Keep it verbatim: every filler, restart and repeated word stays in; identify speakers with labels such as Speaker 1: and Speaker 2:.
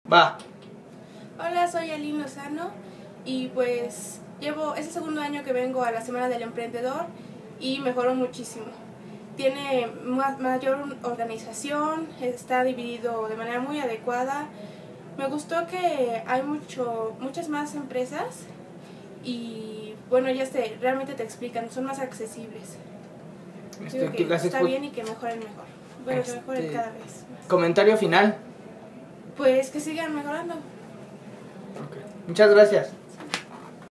Speaker 1: Va.
Speaker 2: Hola, soy Aline Lozano y pues llevo, es el segundo año que vengo a la Semana del Emprendedor y mejoró muchísimo. Tiene ma- mayor organización, está dividido de manera muy adecuada. Me gustó que hay mucho, muchas más empresas y bueno, ya te, realmente te explican, son más accesibles.
Speaker 1: Este,
Speaker 2: Creo que
Speaker 1: las
Speaker 2: está
Speaker 1: expo-
Speaker 2: bien y que mejoren mejor. Bueno, que mejoren
Speaker 1: Este,
Speaker 2: cada vez más.
Speaker 1: Comentario final.
Speaker 2: Pues que sigan mejorando.
Speaker 1: Ok. Muchas gracias.